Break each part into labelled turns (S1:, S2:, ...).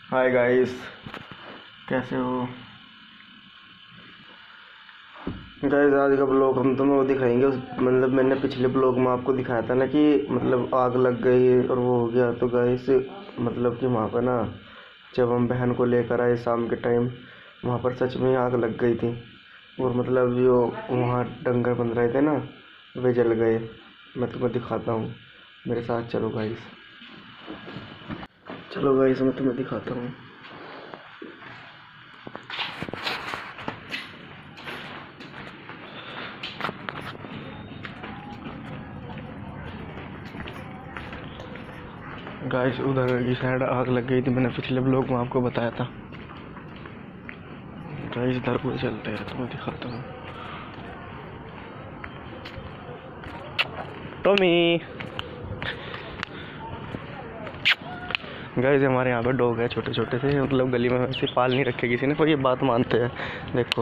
S1: Hi guys, कैसे हो guys. आज का ब्लॉग हम तुम्हें वो दिखाएंगे मतलब मैंने पिछले ब्लॉग में आपको दिखाया था ना कि मतलब आग लग गई और वो हो गया। तो गाइस मतलब कि वहाँ पर ना जब हम बहन को लेकर आए शाम के टाइम, वहाँ पर सच में आग लग गई थी। और मतलब जो वहाँ डंगर बन रहे थे ना वे जल गए। मैं तुम्हें दिखाता हूँ, मेरे साथ चलो गाइस। चलो गाइस मैं तुम्हें दिखाता हूँ। गाइस उधर की साइड आग लग गई थी, मैंने पिछले ब्लॉग में आपको बताया था। गाइस इधर को चलते हैं, तुम्हें दिखाता हूँ। टॉमी गाइस हमारे यहाँ पे डॉग है छोटे छोटे से, मतलब गली में वैसे पाल नहीं रखे किसी ने, पर ये बात मानते हैं। देखो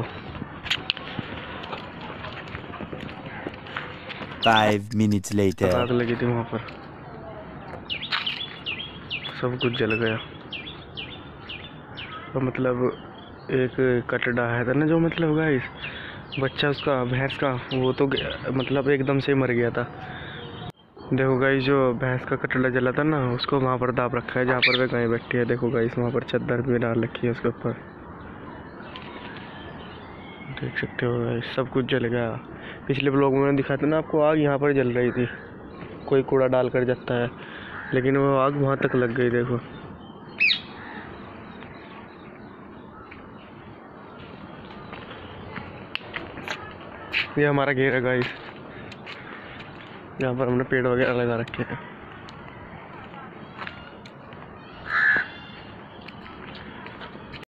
S2: 5 minutes later.
S1: आग लगी थी वहाँ पर, सब कुछ जल गया। और मतलब एक कटड़ा है था ना जो मतलब गाइस बच्चा उसका भैंस का, वो तो मतलब एकदम से मर गया था। देखो गाइस जो भैंस का कटड़ा जला था ना उसको वहाँ पर दाब रखा है जहाँ पर वे गाय बैठी है। देखो गाइस वहाँ पर चादर भी डाल रखी है उसके ऊपर, देख सकते हो गाइस सब कुछ जल गया। पिछले ब्लॉग में मैंने दिखाया था ना आपको, आग यहाँ पर जल रही थी, कोई कूड़ा डाल कर जाता है, लेकिन वो आग वहाँ तक लग गई। देखो ये हमारा घेर है गाइस, यहाँ पर हमने पेड़ वगैरह लगा रखे हैं।